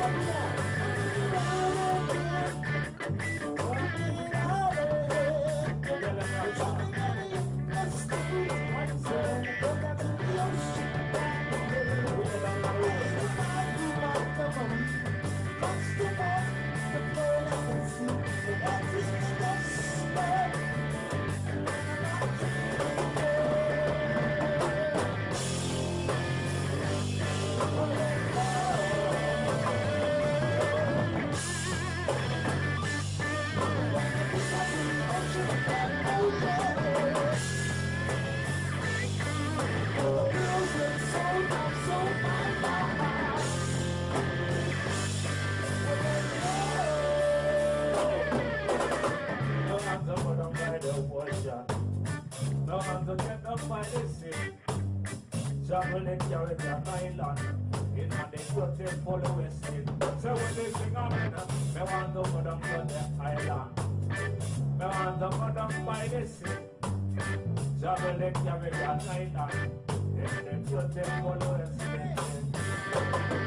No man to get up by the sea. Traveling Caribbean island. In a day to take follow west in. So when they sing on it, me want to go down to the island. Me want to go down by the sea. Traveling Caribbean island. In a day to take follow west in.